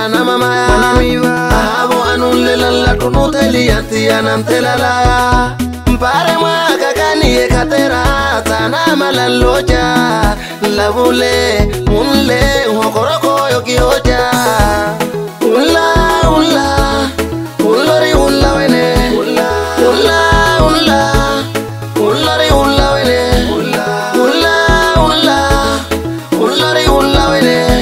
na mama ya ahabo anulela la tunuteli antia nantelala mpare mwaka kani ekatera tana malaloja labule unle hokoroko yokioja ula ulori ula wene ula ulori ula wene ulori ula wene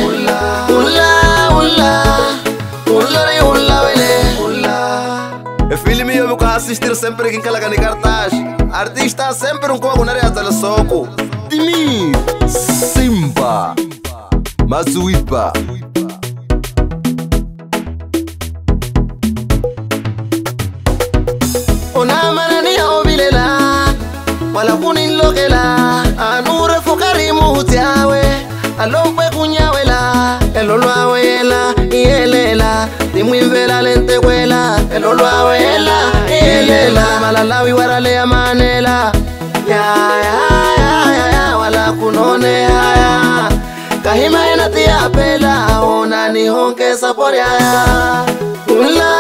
e filme eu vou assistir sempre quem cala cani cartaz artista sempre com área até soco de mim Simba Mazuipa ona manani obilela wala kunin lokela anure fukari mutiawe alompe kunyawela elolo awela yelela dimwivela lentekwela elolo awela yelela malalawi warale amanela ya wala kunone ya kahima enatia pela ona ni honke saporia ula